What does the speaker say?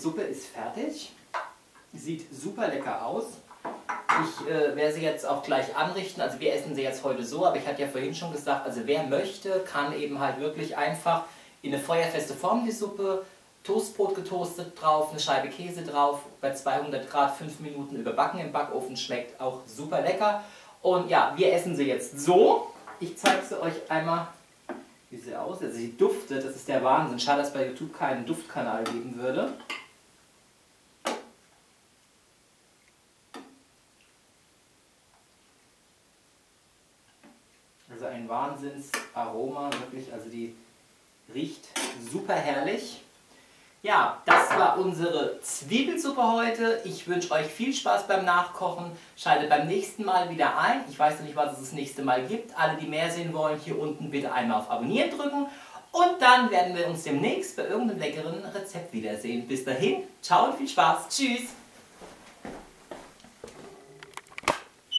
Suppe ist fertig. Sieht super lecker aus. Ich werde sie jetzt auch gleich anrichten. Also wir essen sie jetzt heute so, aber ich hatte ja vorhin schon gesagt, also wer möchte, kann eben halt wirklich einfach in eine feuerfeste Form die Suppe, Toastbrot getoastet drauf, eine Scheibe Käse drauf, bei 200 Grad 5 Minuten überbacken im Backofen, schmeckt auch super lecker. Und ja, wir essen sie jetzt so. Ich zeige sie euch einmal, wie sie aussieht. Also sie duftet, das ist der Wahnsinn. Schade, dass es bei YouTube keinen Duftkanal geben würde. Also ein Wahnsinnsaroma, wirklich, also die riecht super herrlich. Ja, das war unsere Zwiebelsuppe heute. Ich wünsche euch viel Spaß beim Nachkochen. Schaltet beim nächsten Mal wieder ein. Ich weiß noch nicht, was es das nächste Mal gibt. Alle, die mehr sehen wollen, hier unten bitte einmal auf Abonnieren drücken. Und dann werden wir uns demnächst bei irgendeinem leckeren Rezept wiedersehen. Bis dahin, ciao und viel Spaß. Tschüss.